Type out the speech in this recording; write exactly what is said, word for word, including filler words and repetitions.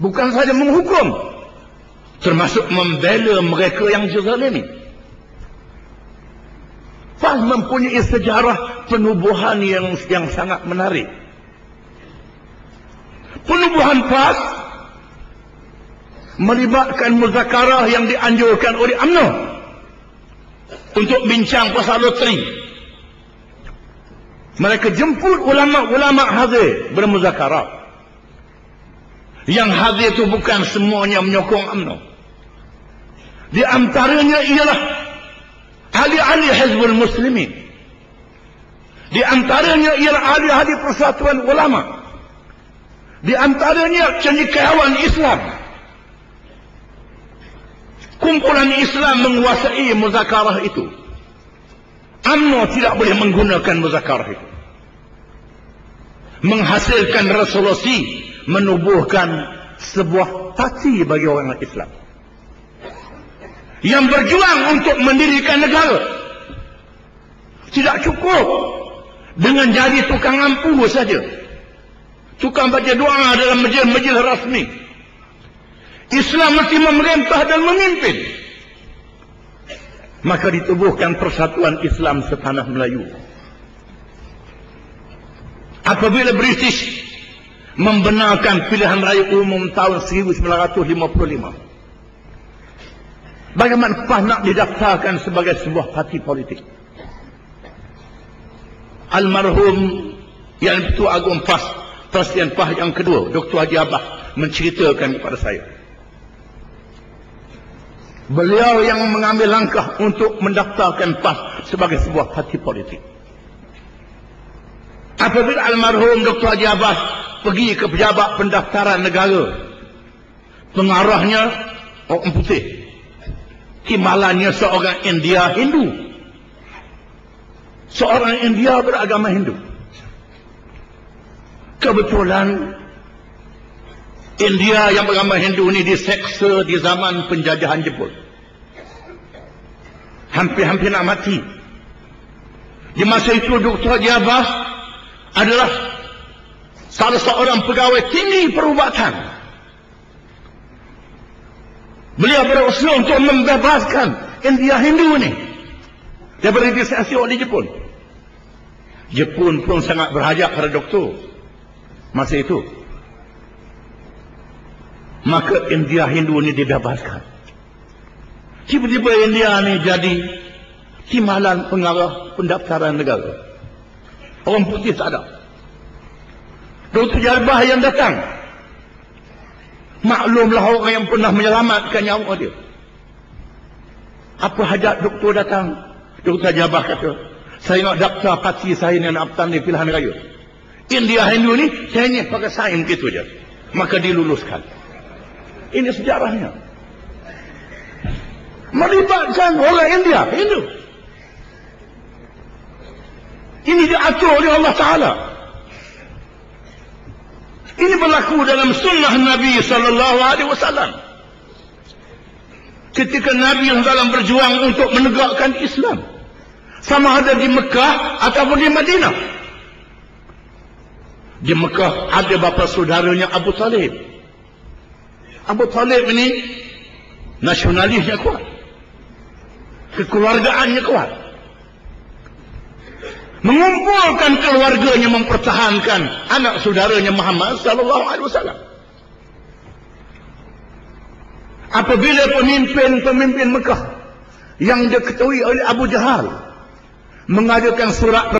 Bukan saja menghukum, termasuk membela mereka yang dizalimi. P A S mempunyai sejarah penubuhan yang yang sangat menarik. Penubuhan P A S melibatkan muzakarah yang dianjurkan oleh U M N O untuk bincang pasal loteri. Mereka jemput ulama-ulama hadir bermuzakarah. Yang hadir itu bukan semuanya menyokong U M N O. Di antaranya ialah ahli-ahli Hizbul Muslimin. Di antaranya ialah ahli-ahli Persatuan Ulama. Di antaranya cendekiawan Islam. Kumpulan Islam menguasai muzakarah itu. U M N O tidak boleh menggunakan muzakarah itu. Menghasilkan resolusi menubuhkan sebuah parti bagi orang Islam yang berjuang untuk mendirikan negara. Tidak cukup dengan jadi tukang ampu saja, tukang baca doa dalam majlis-majlis rasmi. Islam mesti memerintah dan memimpin. Maka ditubuhkan Persatuan Islam Setanah Melayu. Apabila British membenarkan pilihan raya umum tahun seribu sembilan ratus lima puluh lima, bagaimana P A S nak didaftarkan sebagai sebuah parti politik? Almarhum yang Ketua Agung P A S, Presiden P A S yang kedua, Doktor Haji Abbas, menceritakan kepada saya, beliau yang mengambil langkah untuk mendaftarkan P A S sebagai sebuah parti politik. Apabila almarhum Doktor Haji Abbas pergi ke pejabat pendaftaran negara, pengarahnya orang putih, timbalannya seorang India Hindu, seorang India beragama Hindu. Kebetulan India yang beragama Hindu ini diseksa di zaman penjajahan Jepun, hampir-hampir nak mati. Di masa itu Doktor Haji Abbas adalah salah seorang pegawai tinggi perubatan. Beliau berusaha untuk membebaskan India Hindu ini daripada diseksa oleh Jepun. Jepun pun sangat berhajat pada doktor masa itu. Maka India Hindu ini dibebaskan. Tiba-tiba India ini jadi timbalan pengarah pendaftaran negara. Orang putih tak ada. Doktor Jalbah yang datang, maklumlah orang yang pernah menyelamatkan nyawa dia. Apa hajat doktor datang? Doktor Jalbah kata, saya nak daftar parti saya ni, nak bertanding pilihan raya. India Hindu ni, saya ni pakai sain begitu je. Maka diluluskan. Ini sejarahnya. Melibatkan orang India Hindu. Ini diatur oleh Allah Ta'ala. Ini berlaku dalam sunnah Nabi Sallallahu Alaihi Wasallam. Ketika Nabi yang dalam berjuang untuk menegakkan Islam, sama ada di Mekah ataupun di Madinah. Di Mekah ada bapa saudaranya Abu Talib. Abu Talib ini nasionalisnya kuat, kekeluargaannya kuat, mengumpulkan keluarganya mempertahankan anak saudaranya Muhammad sallallahu alaihi wasallam. Apabila pemimpin-pemimpin Mekah yang diketahui oleh Abu Jahal mengadakan surat